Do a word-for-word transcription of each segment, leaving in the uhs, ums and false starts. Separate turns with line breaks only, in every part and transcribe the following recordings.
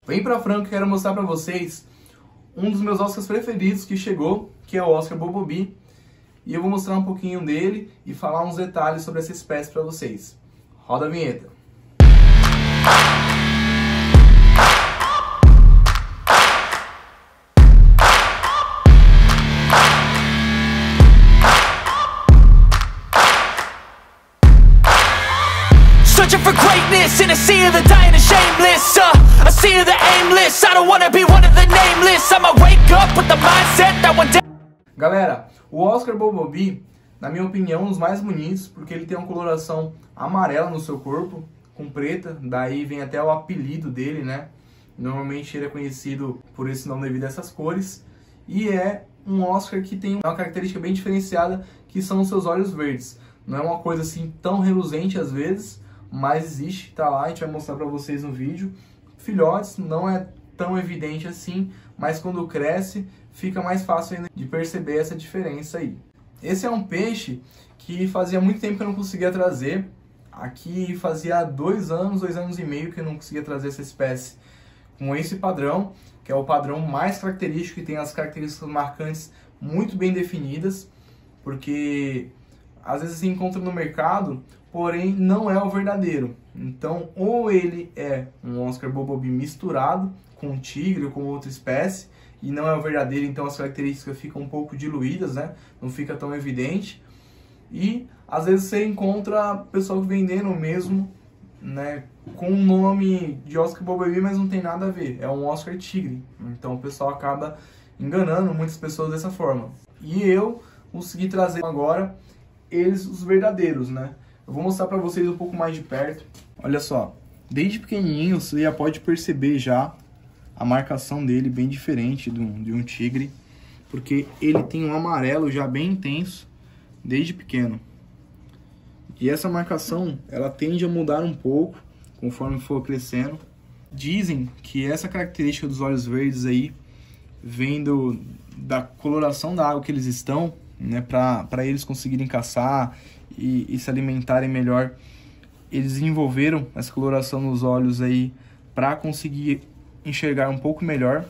Vem pra Franca que eu quero mostrar pra vocês um dos meus Oscars preferidos que chegou, que é o Oscar Bobobi. E eu vou mostrar um pouquinho dele e falar uns detalhes sobre essa espécie pra vocês. Roda a vinheta.
Searching for greatness in a sea of the dying and shameless, uh, a sea of the aimless. I don't wanna be one of the nameless. I'ma wake up with the mindset that one day.
Galera, o Oscar Bobobi, na minha opinião, é um dos mais bonitos, porque ele tem uma coloração amarela no seu corpo, com preta, daí vem até o apelido dele, né? Normalmente ele é conhecido por esse nome devido a essas cores, e é um Oscar que tem uma característica bem diferenciada, que são os seus olhos verdes. Não é uma coisa assim tão reluzente às vezes, mas existe, tá lá, a gente vai mostrar pra vocês no vídeo. Filhotes não é tão evidente assim, mas quando cresce fica mais fácil ainda de perceber essa diferença aí. Esse é um peixe que fazia muito tempo que eu não conseguia trazer. Aqui fazia dois anos, dois anos e meio que eu não conseguia trazer essa espécie com esse padrão, que é o padrão mais característico e tem as características marcantes muito bem definidas, porque às vezes se encontra no mercado, porém não é o verdadeiro. Então, ou ele é um Oscar Bobobi misturado com um tigre ou com outra espécie, e não é o verdadeiro, então as características ficam um pouco diluídas, né? Não fica tão evidente. E às vezes você encontra pessoal vendendo mesmo, né, com o nome de Oscar Bobobi, mas não tem nada a ver, é um Oscar tigre. Então o pessoal acaba enganando muitas pessoas dessa forma. E eu consegui trazer agora eles, os verdadeiros, né? Eu vou mostrar pra vocês um pouco mais de perto. Olha só, desde pequenininho você já pode perceber já a marcação dele bem diferente de um, de um tigre, porque ele tem um amarelo já bem intenso desde pequeno. E essa marcação, ela tende a mudar um pouco conforme for crescendo. Dizem que essa característica dos olhos verdes aí vem do, da coloração da água que eles estão, né, para eles conseguirem caçar e, e se alimentarem melhor. Eles desenvolveram essa coloração nos olhos aí para conseguir enxergar um pouco melhor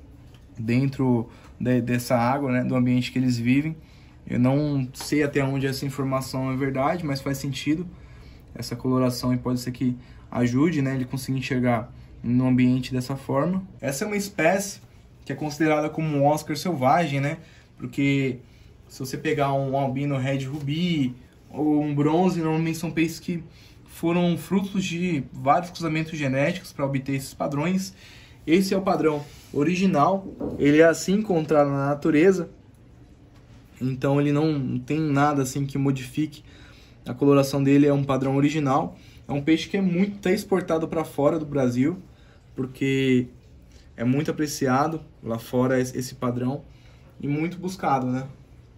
dentro de, dessa água, né, do ambiente que eles vivem. Eu não sei até onde essa informação é verdade, mas faz sentido essa coloração e pode ser que ajude, né, ele conseguir enxergar no ambiente dessa forma. Essa é uma espécie que é considerada como um Oscar selvagem, né, porque se você pegar um albino red ruby ou um bronze, normalmente são peixes que foram frutos de vários cruzamentos genéticos para obter esses padrões. Esse é o padrão original, ele é assim encontrado na natureza, então ele não tem nada assim que modifique a coloração dele, é um padrão original. É um peixe que é muito tá exportado para fora do Brasil, porque é muito apreciado lá fora esse padrão e muito buscado, né?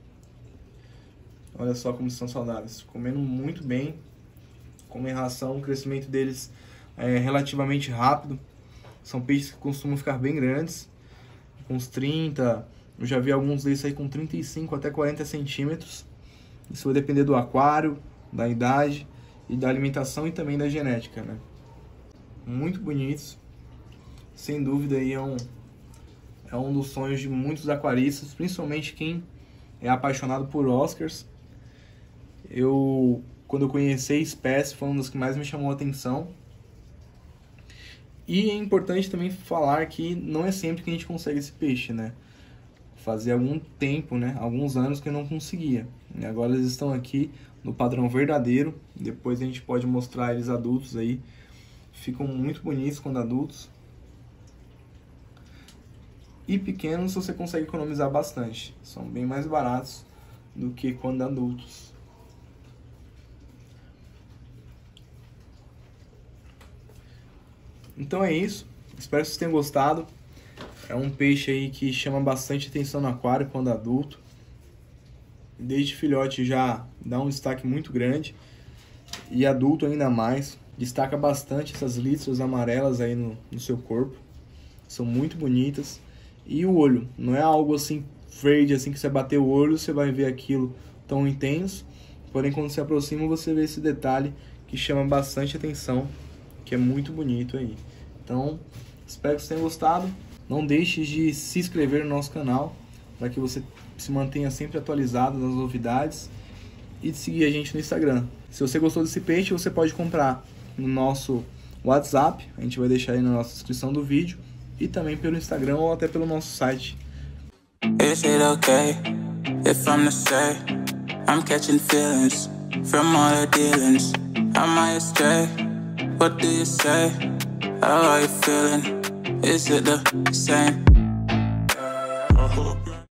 Olha só como são saudáveis, comendo muito bem, comem ração, o crescimento deles é relativamente rápido. São peixes que costumam ficar bem grandes, com uns trinta, eu já vi alguns desses aí com trinta e cinco até quarenta centímetros. Isso vai depender do aquário, da idade e da alimentação e também da genética, né? Muito bonitos, sem dúvida aí é um, é um dos sonhos de muitos aquaristas, principalmente quem é apaixonado por Oscars. Eu, quando eu conheci a espécie, foi uma das que mais me chamou a atenção. E é importante também falar que não é sempre que a gente consegue esse peixe, né? Fazia algum tempo, né? Alguns anos que eu não conseguia. E agora eles estão aqui no padrão verdadeiro. Depois a gente pode mostrar eles adultos aí. Ficam muito bonitos quando adultos. E pequenos você consegue economizar bastante. São bem mais baratos do que quando adultos. Então é isso, espero que vocês tenham gostado. É um peixe aí que chama bastante atenção no aquário quando adulto. Desde filhote já dá um destaque muito grande. E adulto ainda mais. Destaca bastante essas listras amarelas aí no, no seu corpo. São muito bonitas. E o olho, não é algo assim verde, assim que você bater o olho, você vai ver aquilo tão intenso. Porém, quando se aproxima, você vê esse detalhe que chama bastante atenção, que é muito bonito aí. Então, Espero que você tenha gostado. Não deixe de se inscrever no nosso canal para que você se mantenha sempre atualizado nas novidades e de seguir a gente no Instagram. Se você gostou desse peixe, você pode comprar no nosso WhatsApp, a gente vai deixar aí na nossa descrição do vídeo, e também pelo Instagram ou até pelo nosso site.
Is it okay if I'm to say I'm catching feelings from all the dealings? Am I astray? What do you say? How are you feeling? Is it the same?